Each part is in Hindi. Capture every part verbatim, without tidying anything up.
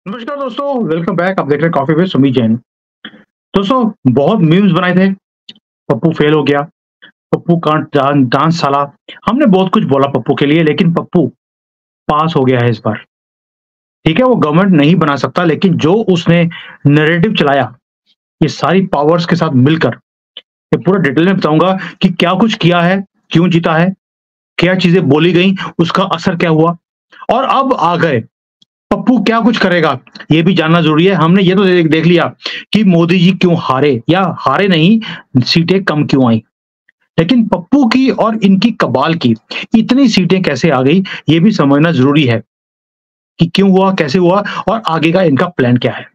नमस्कार दोस्तों, वेलकम बैक। आप देख रहे हैं कॉफी विद सुमित जैन। दोस्तों, बहुत मीम्स बनाए थे। पप्पू फेल हो गया, पप्पू कांट डांस डांस साला। हमने बहुत कुछ बोला पप्पू के लिए, लेकिन पप्पू पास हो गया है इस बार। ठीक है, वो गवर्नमेंट नहीं बना सकता, लेकिन जो उसने नैरेटिव चलाया, ये सारी पावर्स के साथ मिलकर, ये पूरा डिटेल में बताऊंगा कि क्या कुछ किया है, क्यों जीता है, क्या चीजें बोली गई, उसका असर क्या हुआ, और अब आ गए पप्पू क्या कुछ करेगा, ये भी जानना जरूरी है। हमने ये तो देख, देख लिया कि मोदी जी क्यों हारे, या हारे नहीं, सीटें कम क्यों आई, लेकिन पप्पू की और इनकी कबाल की इतनी सीटें कैसे आ गई, ये भी समझना जरूरी है कि क्यों हुआ, कैसे हुआ, और आगे का इनका प्लान क्या है।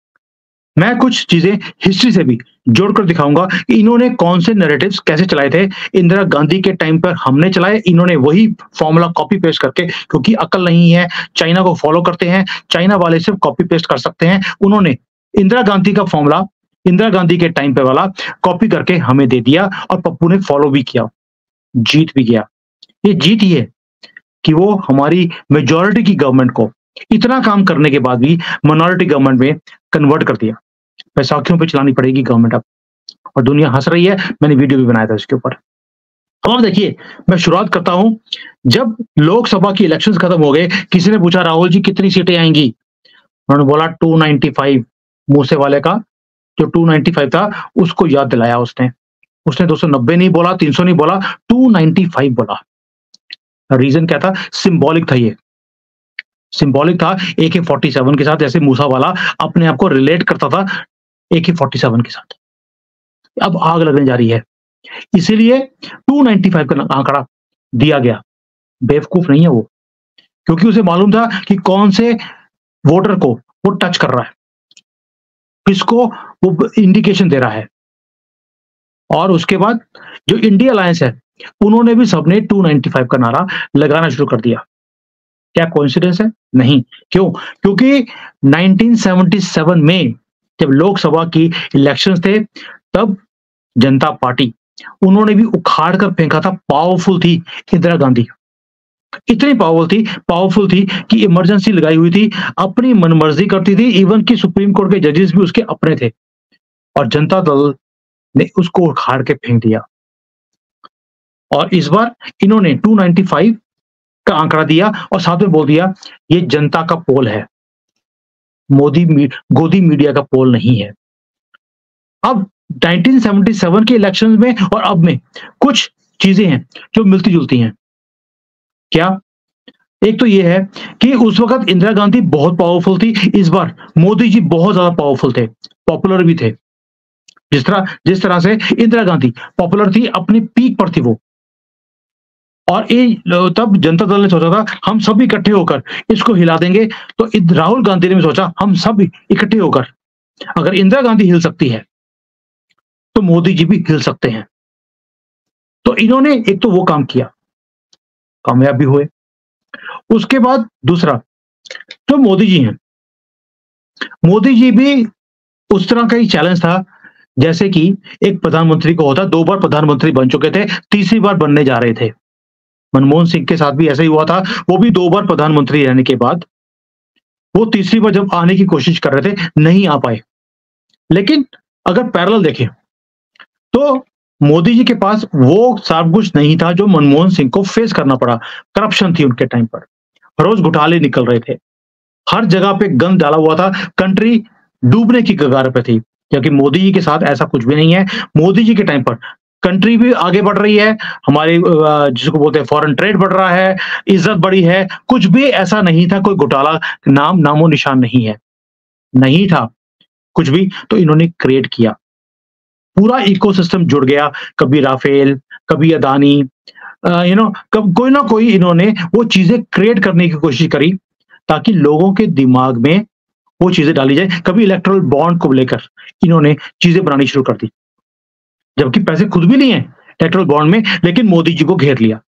मैं कुछ चीजें हिस्ट्री से भी जोड़कर दिखाऊंगा कि इन्होंने कौन से नैरेटिव्स कैसे चलाए थे। इंदिरा गांधी के टाइम पर हमने चलाए, इन्होंने वही फॉर्मूला कॉपी पेस्ट करके, क्योंकि अकल नहीं है, चाइना को फॉलो करते हैं, चाइना वाले सिर्फ कॉपी पेस्ट कर सकते हैं। उन्होंने इंदिरा गांधी का फॉर्मूला, इंदिरा गांधी के टाइम पे वाला कॉपी करके हमें दे दिया, और पप्पू ने फॉलो भी किया, जीत भी गया। ये जीत ही है कि वो हमारी मेजॉरिटी की गवर्नमेंट को इतना काम करने के बाद भी माइनॉरिटी गवर्नमेंट में कन्वर्ट कर दिया। बैसाखियों पे चलानी पड़ेगी गवर्नमेंट अब, और दुनिया हंस रही है। मैंने वीडियो भी बनाया था इसके ऊपर। अब आप देखिए, मैं शुरुआत करता हूं। जब लोकसभा की इलेक्शंस खत्म हो गए, किसी ने पूछा राहुल जी कितनी सीटें आएंगी, उन्होंने बोला टू नाइंटी फाइव। मूसे वाले का जो टू नाइंटी फाइव था, उसको याद दिलाया उसने। उसने दो सौ नब्बे नहीं बोला, तीन सौ नहीं बोला, टू नाइंटी फाइव बोला। रीजन क्या था? सिंबॉलिक था ये। सिंबॉलिक था ए के फोर्टी सेवन के साथ, जैसे मूसा वाला अपने आप को रिलेट करता था ए के फोर्टी सेवन के साथ। अब आग लगने जा रही है, इसीलिए टू नाइंटी फाइव का आंकड़ा दिया गया। बेवकूफ नहीं है वो, क्योंकि उसे मालूम था कि कौन से वोटर को वो टच कर रहा है, किसको वो इंडिकेशन दे रहा है। और उसके बाद जो इंडिया अलायंस है, उन्होंने भी सबने टू नाइंटी फाइव का नारा लगाना शुरू कर दिया। क्या कोइंसिडेंस है? नहीं। क्यों? क्योंकि नाइंटीन सेवेंटी सेवन में जब लोकसभा की इलेक्शंस थे, तब जनता पार्टी, उन्होंने भी उखाड़ कर फेंका था। पावरफुल थी इंदिरा गांधी, इतनी पावरफुल थी पावरफुल थी कि इमरजेंसी लगाई हुई थी, अपनी मनमर्जी करती थी। इवन कि सुप्रीम कोर्ट के जजेस भी उसके अपने थे, और जनता दल ने उसको उखाड़ के फेंक दिया। और इस बार इन्होंने टू नाइंटी फाइव का आंकड़ा दिया, और साथ में बोल दिया ये जनता का पोल है, मोदी मी, गोदी मीडिया का पोल नहीं है। अब नाइंटीन सेवेंटी सेवन के इलेक्शन में और अब में कुछ चीजें हैं जो मिलती जुलती हैं। क्या? एक तो ये है कि उस वक्त इंदिरा गांधी बहुत पावरफुल थी, इस बार मोदी जी बहुत ज्यादा पावरफुल थे, पॉपुलर भी थे। जिस तरह जिस तरह से इंदिरा गांधी पॉपुलर थी, अपनी पीक पर थी वो। और ये तब जनता दल ने सोचा था हम सब इकट्ठे होकर इसको हिला देंगे। तो राहुल गांधी ने भी सोचा हम सब इकट्ठे होकर, अगर इंदिरा गांधी हिल सकती है तो मोदी जी भी हिल सकते हैं। तो इन्होंने एक तो वो काम किया, कामयाब भी हुए। उसके बाद दूसरा, जो मोदी जी हैं, मोदी जी भी उस तरह का ही चैलेंज था जैसे कि एक प्रधानमंत्री को होता। दो बार प्रधानमंत्री बन चुके थे, तीसरी बार बनने जा रहे थे। मनमोहन सिंह के साथ भी ऐसा ही हुआ था, वो भी दो बार प्रधानमंत्री रहने के बाद वो तीसरी बार जब आने की कोशिश कर रहे थे, नहीं आ पाए। लेकिन अगर पैरेलल देखें तो मोदी जी के पास वो सब कुछ नहीं था जो मनमोहन सिंह को फेस करना पड़ा। करप्शन थी उनके टाइम पर, रोज घोटाले निकल रहे थे, हर जगह पे गंद डाला हुआ था, कंट्री डूबने की कगार पे थी। जबकि मोदी जी के साथ ऐसा कुछ भी नहीं है। मोदी जी के टाइम पर कंट्री भी आगे बढ़ रही है, हमारी अ, जिसको बोलते हैं फॉरेन ट्रेड बढ़ रहा है, इज्जत बढ़ी है, कुछ भी ऐसा नहीं था, कोई घोटाला नाम नामो निशान नहीं है, नहीं था कुछ भी। तो इन्होंने क्रिएट किया, पूरा इकोसिस्टम जुड़ गया। कभी राफेल, कभी अदानी, यू नो कब कोई ना कोई इन्होंने वो चीजें क्रिएट करने की कोशिश करी, ताकि लोगों के दिमाग में वो चीजें डाली जाए। कभी इलेक्ट्रल बॉन्ड को लेकर इन्होंने चीजें बनानी शुरू कर दी, जबकि पैसे खुद भी नहीं है इलेक्ट्रल बॉन्ड में, लेकिन मोदी जी को घेर लिया।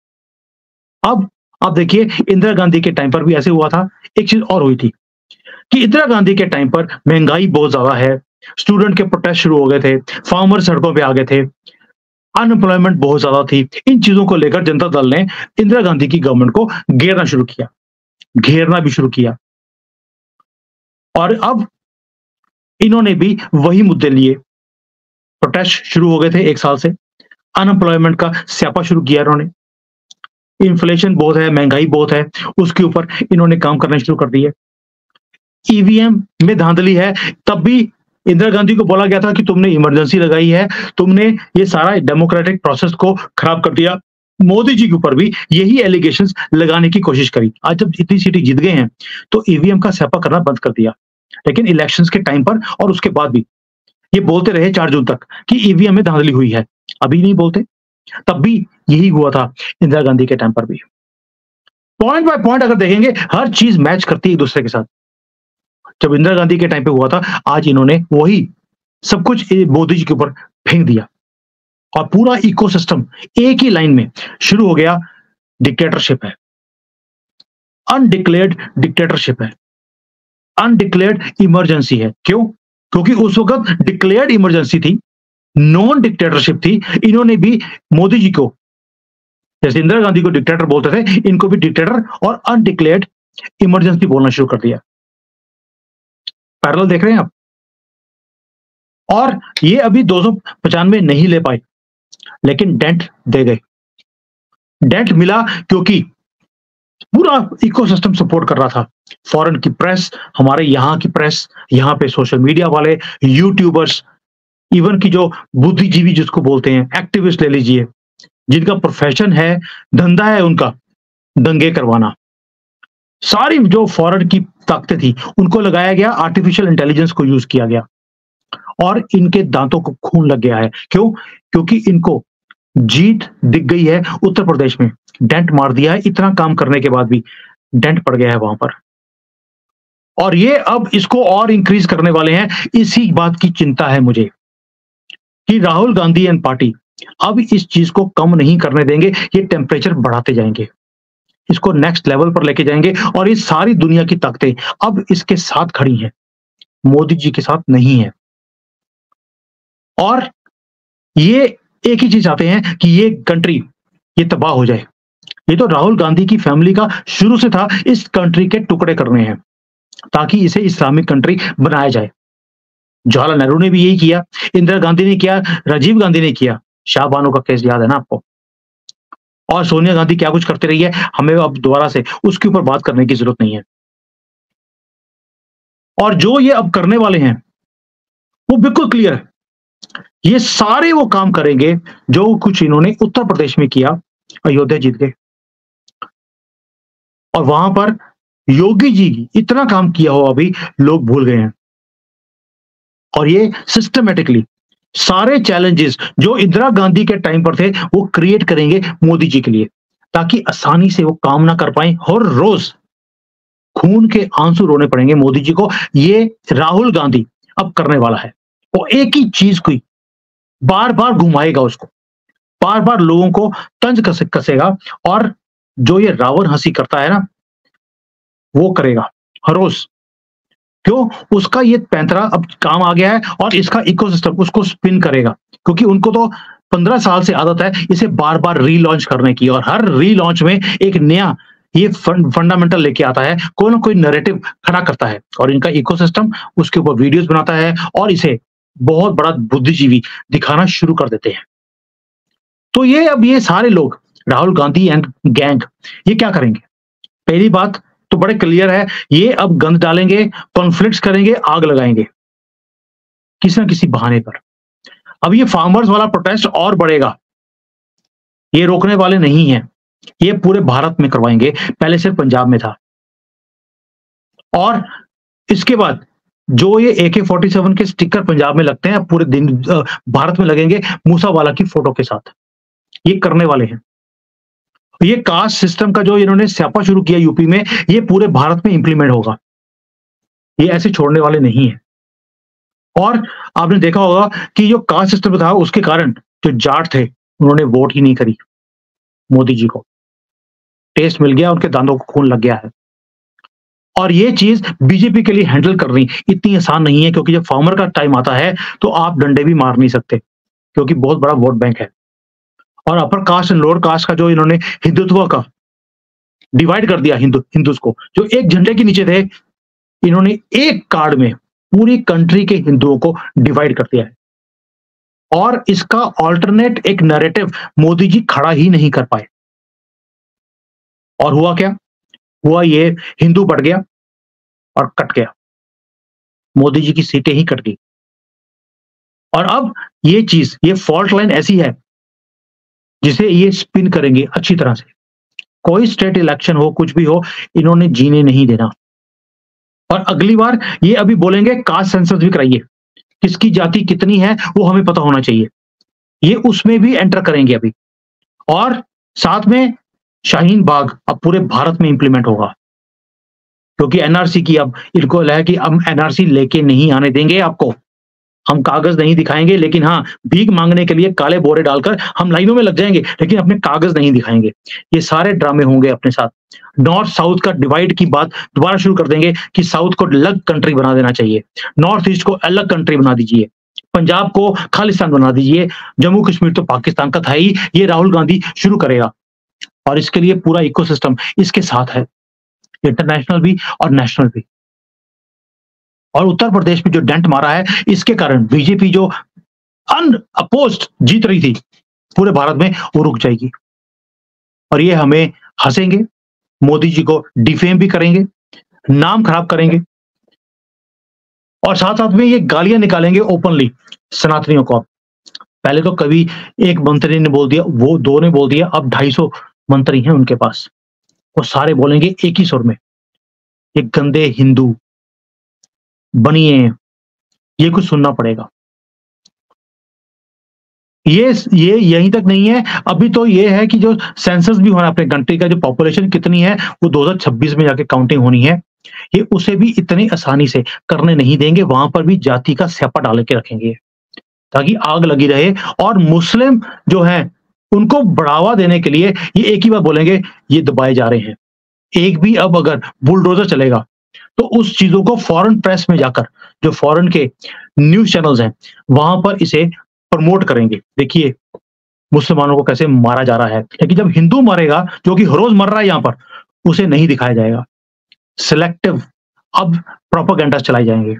अब आप देखिए, इंदिरा गांधी के टाइम पर भी ऐसे हुआ था। एक चीज और हुई थी कि इंदिरा गांधी के टाइम पर महंगाई बहुत ज्यादा है, स्टूडेंट के प्रोटेस्ट शुरू हो गए थे, फार्मर सड़कों पे आ गए थे, अनएम्प्लॉयमेंट बहुत ज्यादा थी। इन चीजों को लेकर जनता दल ने इंदिरा गांधी की गवर्नमेंट को घेरना शुरू किया, घेरना भी शुरू किया। और अब इन्होंने भी वही मुद्दे लिए। प्रोटेस्ट शुरू हो गए थे एक साल से, अनएम्प्लॉयमेंट का स्यापा शुरू किया इन्होंने। इन्फ्लेशन बहुत है, महंगाई बहुत है, उसके ऊपर इन्होंने काम करना शुरू कर दिए। ईवीएम में धांधली है, तब भी इंदिरा गांधी को बोला गया था कि तुमने इमरजेंसी लगाई है, तुमने ये सारा डेमोक्रेटिक प्रोसेस को खराब कर दिया। मोदी जी के ऊपर भी यही एलिगेशंस लगाने की कोशिश करी। आज जब इतनी सीटें जीत गए हैं, तो ईवीएम का स्यापा करना बंद कर दिया। लेकिन इलेक्शंस के टाइम पर और उसके बाद भी ये बोलते रहे चार जून तक कि ईवीएम में धांधली हुई है। अभी नहीं बोलते, तब भी यही हुआ था इंदिरा गांधी के टाइम पर भी। पॉइंट बाय पॉइंट अगर देखेंगे, हर चीज मैच करती है एक दूसरे के साथ। जब इंदिरा गांधी के टाइम पे हुआ था, आज इन्होंने वही सब कुछ मोदी जी के ऊपर फेंक दिया और पूरा इकोसिस्टम एक ही लाइन में शुरू हो गया। डिक्टेटरशिप है, अनडिक्लेयर्ड डिक्टेटरशिप है, अनडिक्लेयर्ड इमरजेंसी है। क्यों? क्योंकि उस वक्त डिक्लेयर्ड इमरजेंसी थी, नॉन डिक्टेटरशिप थी। इन्होंने भी मोदी जी को, जैसे इंदिरा गांधी को डिक्टेटर बोलते थे, इनको भी डिक्टेटर और अनडिक्लेयर्ड इमरजेंसी बोलना शुरू कर दिया। पैरेलल देख रहे हैं आप? और ये अभी दो सौ पचानवे नहीं ले पाए, लेकिन डेंट दे गए। डेंट मिला क्योंकि पूरा इकोसिस्टम सपोर्ट कर रहा था। फॉरेन की प्रेस, हमारे यहाँ की प्रेस, यहाँ पे सोशल मीडिया वाले, यूट्यूबर्स, इवन की जो बुद्धिजीवी जिसको बोलते हैं, एक्टिविस्ट ले लीजिए, जिनका प्रोफेशन है, धंधा है उनका दंगे करवाना। सारी जो फॉरेन की ताकतें थी, उनको लगाया गया, आर्टिफिशियल इंटेलिजेंस को यूज किया गया और इनके दांतों को खून लग गया है। क्यों? क्योंकि इनको जीत दिख गई है उत्तर प्रदेश में, डेंट मार दिया है। इतना काम करने के बाद भी डेंट पड़ गया है वहां पर, और ये अब इसको और इंक्रीज करने वाले हैं। इसी बात की चिंता है मुझे कि राहुल गांधी एंड पार्टी अब इस चीज को कम नहीं करने देंगे। ये टेम्परेचर बढ़ाते जाएंगे, इसको नेक्स्ट लेवल पर लेके जाएंगे, और ये सारी दुनिया की ताकतें अब इसके साथ खड़ी हैं, मोदी जी के साथ नहीं है। और ये एक ही चीज चाहते हैं कि ये कंट्री ये तबाह हो जाए। ये तो राहुल गांधी की फैमिली का शुरू से था, इस कंट्री के टुकड़े करने हैं ताकि इसे इस्लामिक कंट्री बनाया जाए। जवाहरलाल नेहरू ने भी यही किया, इंदिरा गांधी ने किया, राजीव गांधी ने किया। शाहबानो का केस याद है ना आपको? और सोनिया गांधी क्या कुछ करते रही है, हमें अब दोबारा से उसके ऊपर बात करने की जरूरत नहीं है। और जो ये अब करने वाले हैं वो बिल्कुल क्लियर है। ये सारे वो काम करेंगे जो कुछ इन्होंने उत्तर प्रदेश में किया, अयोध्या जीत गए, और वहां पर योगी जी इतना काम किया हो अभी लोग भूल गए हैं। और ये सिस्टमेटिकली सारे चैलेंजेस जो इंदिरा गांधी के टाइम पर थे वो क्रिएट करेंगे मोदी जी के लिए, ताकि आसानी से वो काम ना कर पाए। हर रोज खून के आंसू रोने पड़ेंगे मोदी जी को। ये राहुल गांधी अब करने वाला है, वो एक ही चीज को बार बार घुमाएगा, उसको बार बार लोगों को तंज कस, कसेगा, और जो ये रावण हंसी करता है ना, वो करेगा हर रोज। क्यों? उसका ये पैंतरा अब काम आ गया है, और इसका इकोसिस्टम उसको स्पिन करेगा, क्योंकि उनको तो पंद्रह साल से आदत है इसे बार बार रीलॉन्च करने की, और हर रीलॉन्च में एक नया ये फंडामेंटल लेके आता है, कोई ना कोई नैरेटिव खड़ा करता है, और इनका इकोसिस्टम उसके ऊपर वीडियोस बनाता है और इसे बहुत बड़ा बुद्धिजीवी दिखाना शुरू कर देते हैं। तो ये अब ये सारे लोग, राहुल गांधी एंड गैंग, ये क्या करेंगे? पहली बात तो बड़े क्लियर है, ये अब गंद डालेंगे, कॉन्फ्लिक्ट्स करेंगे, आग लगाएंगे किसी ना किसी बहाने पर। अब ये फार्मर्स वाला प्रोटेस्ट और बढ़ेगा, ये रोकने वाले नहीं हैं, ये पूरे भारत में करवाएंगे। पहले सिर्फ पंजाब में था, और इसके बाद जो ये ए के फोर्टी सेवन के स्टिकर पंजाब में लगते हैं, पूरे दिन भारत में लगेंगे मूसावाला की फोटो के साथ। ये करने वाले हैं। ये कास्ट सिस्टम का जो इन्होंने स्यापा शुरू किया यूपी में, ये पूरे भारत में इंप्लीमेंट होगा। ये ऐसे छोड़ने वाले नहीं है। और आपने देखा होगा कि जो कास्ट सिस्टम था, उसके कारण जो जाट थे उन्होंने वोट ही नहीं करी मोदी जी को। टेस्ट मिल गया, उनके दांतों को खून लग गया है। और ये चीज बीजेपी के लिए हैंडल करनी इतनी आसान नहीं है, क्योंकि जब फार्मर का टाइम आता है तो आप डंडे भी मार नहीं सकते, क्योंकि बहुत बड़ा वोट बैंक है। और upper caste and lower caste का जो इन्होंने हिंदुत्व का डिवाइड कर दिया, हिंदू हिंदुस को जो एक झंडे के नीचे थे, इन्होंने एक कार्ड में पूरी कंट्री के हिंदुओं को डिवाइड कर दिया है। और इसका अल्टरनेट एक नैरेटिव मोदी जी खड़ा ही नहीं कर पाए। और हुआ क्या? हुआ ये, हिंदू बढ़ गया और कट गया। मोदी जी की सीटें ही कट गई। और अब ये चीज, ये फॉल्ट लाइन ऐसी है जिसे ये स्पिन करेंगे अच्छी तरह से। कोई स्टेट इलेक्शन हो, कुछ भी हो, इन्होंने जीने नहीं देना। और अगली बार ये अभी बोलेंगे कास्ट सेंसस भी कराइए, किसकी जाति कितनी है वो हमें पता होना चाहिए। ये उसमें भी एंटर करेंगे अभी। और साथ में शाहीन बाग अब पूरे भारत में इंप्लीमेंट होगा, क्योंकि एनआरसी की अब इनको है कि हम एनआरसी लेके नहीं आने देंगे आपको। हम कागज नहीं दिखाएंगे, लेकिन हाँ, भीख मांगने के लिए काले बोरे डालकर हम लाइनों में लग जाएंगे, लेकिन अपने कागज नहीं दिखाएंगे। ये सारे ड्रामे होंगे अपने साथ। नॉर्थ साउथ का डिवाइड की बात दोबारा शुरू कर देंगे कि साउथ को अलग कंट्री बना देना चाहिए, नॉर्थ ईस्ट को अलग कंट्री बना दीजिए, पंजाब को खालिस्तान बना दीजिए, जम्मू कश्मीर तो पाकिस्तान का था ही। ये राहुल गांधी शुरू करेगा और इसके लिए पूरा इकोसिस्टम इसके साथ है, इंटरनेशनल भी और नेशनल भी। और उत्तर प्रदेश में जो डेंट मारा है, इसके कारण बीजेपी जो अनअपोज्ड जीत रही थी पूरे भारत में, वो रुक जाएगी। और ये हमें हंसेंगे, मोदी जी को डिफेम भी करेंगे, नाम खराब करेंगे, और साथ साथ में ये गालियां निकालेंगे ओपनली सनातनियों को। पहले तो कभी एक मंत्री ने बोल दिया, वो दो ने बोल दिया, अब ढाई सौ मंत्री हैं उनके पास। वो सारे बोलेंगे एक ही सुर में, ये गंदे हिंदू बनिए, ये कुछ सुनना पड़ेगा। ये ये यहीं तक नहीं है, अभी तो ये है कि जो सेंसस भी होना अपने कंट्री का, जो पॉपुलेशन कितनी है वो दो हज़ार छब्बीस में जाके काउंटिंग होनी है, ये उसे भी इतनी आसानी से करने नहीं देंगे। वहां पर भी जाति का स्यापा डाल के रखेंगे ताकि आग लगी रहे। और मुस्लिम जो है उनको बढ़ावा देने के लिए ये एक ही बात बोलेंगे, ये दबाए जा रहे हैं। एक भी अब अगर बुलडोजर चलेगा तो उस चीजों को फॉरेन प्रेस में जाकर, जो फॉरेन के न्यूज चैनल्स हैं, वहां पर इसे प्रमोट करेंगे। देखिए मुसलमानों को कैसे मारा जा रहा है, लेकिन जब हिंदू मरेगा, जो कि हर रोज मर रहा है यहां पर, उसे नहीं दिखाया जाएगा। सिलेक्टिव अब प्रोपेगेंडा चलाए जाएंगे।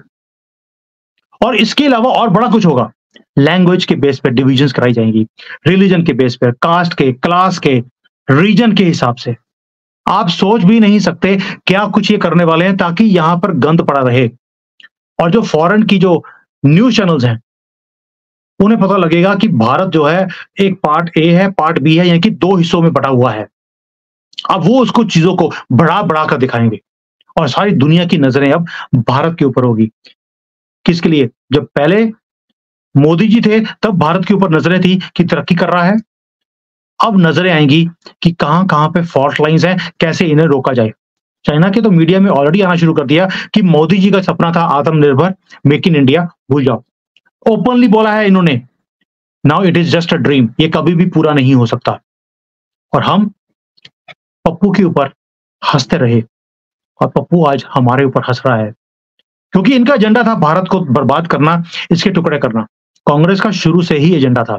और इसके अलावा और बड़ा कुछ होगा, लैंग्वेज के बेस पर डिविजन्स कराई जाएंगी, रिलीजन के बेस पर, कास्ट के, क्लास के, रीजन के हिसाब से। आप सोच भी नहीं सकते क्या कुछ ये करने वाले हैं, ताकि यहां पर गंद पड़ा रहे। और जो फॉरेन की जो न्यूज चैनल्स हैं, उन्हें पता लगेगा कि भारत जो है एक पार्ट ए है, पार्ट बी है, यानी कि दो हिस्सों में बटा हुआ है। अब वो उसको चीजों को बढ़ा बढ़ा कर दिखाएंगे और सारी दुनिया की नजरें अब भारत के ऊपर होगी। किसके लिए? जब पहले मोदी जी थे तब भारत के ऊपर नजरें थी कि तरक्की कर रहा है, अब नजरें आएंगी कि कहां कहां पे फॉल्ट लाइंस हैं, कैसे इन्हें रोका जाए। चाइना के तो मीडिया में ऑलरेडी आना शुरू कर दिया कि मोदी जी का सपना था आत्मनिर्भर, मेक इन इंडिया, भूल जाओ। ओपनली बोला है इन्होंने, now it is just a dream, ये कभी भी पूरा नहीं हो सकता। और हम पप्पू के ऊपर हंसते रहे, और पप्पू आज हमारे ऊपर हंस रहा है, क्योंकि इनका एजेंडा था भारत को बर्बाद करना, इसके टुकड़े करना। कांग्रेस का शुरू से ही एजेंडा था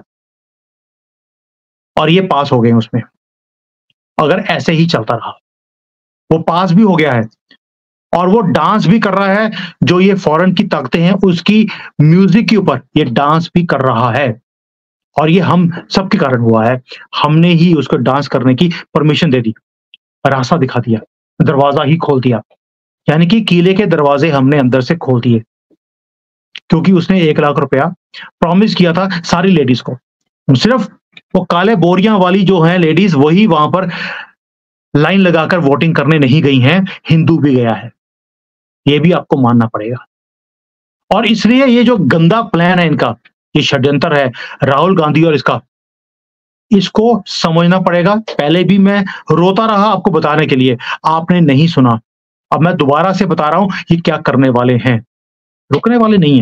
और ये पास हो गए उसमें। अगर ऐसे ही चलता रहा, वो पास भी हो गया है और वो डांस भी कर रहा है, जो ये फॉरेन की ताकतें हैं उसकी म्यूजिक के ऊपर ये डांस भी कर रहा है। और ये हम सबके कारण हुआ है, हमने ही उसको डांस करने की परमिशन दे दी, रास्ता दिखा दिया, दरवाजा ही खोल दिया, यानी कि किले के दरवाजे हमने अंदर से खोल दिए, क्योंकि उसने एक लाख रुपया प्रॉमिस किया था सारी लेडीज को। सिर्फ वो काले बोरियां वाली जो हैं लेडीज, वही वहां पर लाइन लगाकर वोटिंग करने नहीं गई हैं, हिंदू भी गया है, ये भी आपको मानना पड़ेगा। और इसलिए ये जो गंदा प्लान है इनका, ये षड्यंत्र है राहुल गांधी और इसका, इसको समझना पड़ेगा। पहले भी मैं रोता रहा आपको बताने के लिए, आपने नहीं सुना। अब मैं दोबारा से बता रहा हूं ये क्या करने वाले हैं, रुकने वाले नहीं है।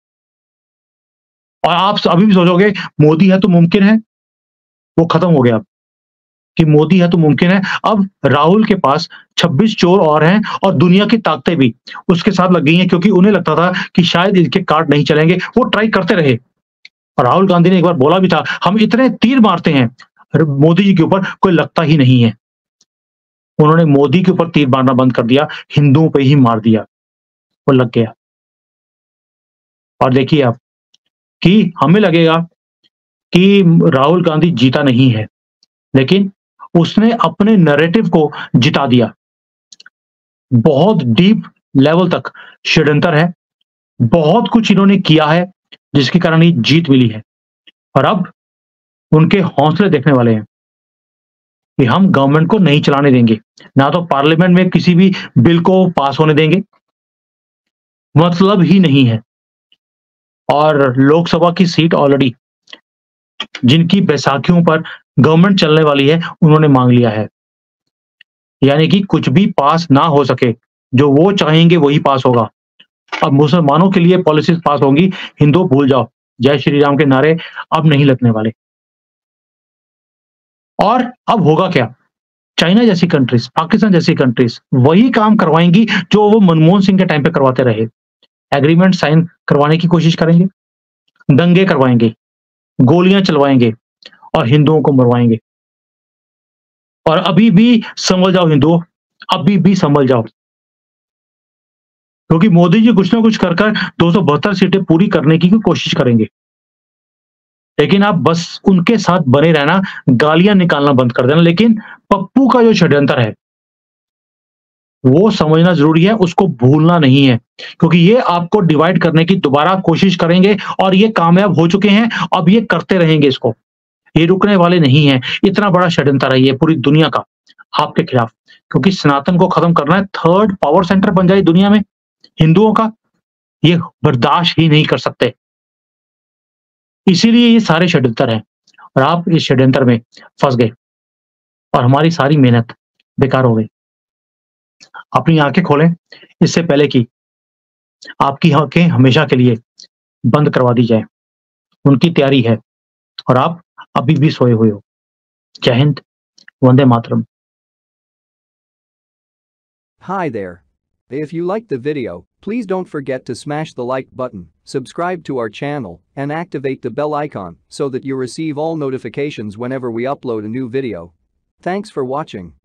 और आप अभी भी सोचोगे मोदी है तो मुमकिन है, वो खत्म हो गया कि मोदी है तो मुमकिन है। अब राहुल के पास छब्बीस चोर और हैं और दुनिया की ताकतें भी उसके साथ लग गई हैं, क्योंकि उन्हें लगता था कि शायद इनके कार्ड नहीं चलेंगे, वो ट्राई करते रहे। और राहुल गांधी ने एक बार बोला भी था, हम इतने तीर मारते हैं मोदी जी के ऊपर, कोई लगता ही नहीं है। उन्होंने मोदी के ऊपर तीर मारना बंद कर दिया, हिंदुओं पे ही मार दिया। वो लग गया। और देखिए आप कि हमें लगेगा कि राहुल गांधी जीता नहीं है, लेकिन उसने अपने नैरेटिव को जिता दिया। बहुत डीप लेवल तक षड्यंत्र है, बहुत कुछ इन्होंने किया है, जिसके कारण ये जीत मिली है। और अब उनके हौसले देखने वाले हैं कि हम गवर्नमेंट को नहीं चलाने देंगे, ना तो पार्लियामेंट में किसी भी बिल को पास होने देंगे, मतलब ही नहीं है। और लोकसभा की सीट ऑलरेडी जिनकी बैसाखियों पर गवर्नमेंट चलने वाली है, उन्होंने मांग लिया है। यानी कि कुछ भी पास ना हो सके, जो वो चाहेंगे वही पास होगा। अब मुसलमानों के लिए पॉलिसीज़ पास होंगी, हिंदू भूल जाओ, जय श्री राम के नारे अब नहीं लगने वाले। और अब होगा क्या? चाइना जैसी कंट्रीज़, पाकिस्तान जैसी कंट्रीज़ वही काम करवाएँगी जो वो मनमोहन सिंह के टाइम पे करवाते रहे। एग्रीमेंट साइन करवाने की कोशिश करेंगे, दंगे करवाएँगे, गोलियाँ चलवाएँगे और हिंदुओं को मरवाएँगे। और अभी भी संभल जाओ हिंदुओं, अभी भी संभल जाओ। क्योंकि मोदी जी कुछ ना कुछ कर कर दो सौ बहत्तर सीटें पूरी करने की कोशिश करेंगे। लेकिन आप बस उनके साथ बने रहना, गालियाँ निकालना बंद कर देना। लेकिन पप्पू का जो षड्यंत्र है, वो समझना ज़रूरी है, उसको भूलना नहीं है। क्योंकि ये आपको डिवाइड करने की दोबारा कोशिश करेंगे और ये कामयाब हो चुके हैं, अब ये करते रहेंगे इसको। ये रुकने वाले नहीं हैं। इतना बड़ा षड्यंत्र है ये पूरी दुनिया का आपके खिलाफ। क्योंकि सनातन को खत्म करना है, थर्ड पावर सेंटर बन जाए दुनिया में हिंदुओं का, ये बर्दाश्त ही नहीं कर सकते। इसीलिए ये सारे षड्यंत्र हैं और आप इस षड्यंत्र में फँस गए और हमारी सारी मेहनत बेकार हो गई। अपनी आँखें खोलें इससे पहले कि आपकी आँखें हमेशा के लिए बंद करवा दी जाएँ। उनकी तैयारी है और आप अभी भी सोए हुए हो। जय Hind, Vande Mataram. Hi there. If you liked the video, please don't forget to smash the like button, subscribe to our channel, and activate the bell icon so that you receive all notifications whenever we upload a new video. Thanks for watching.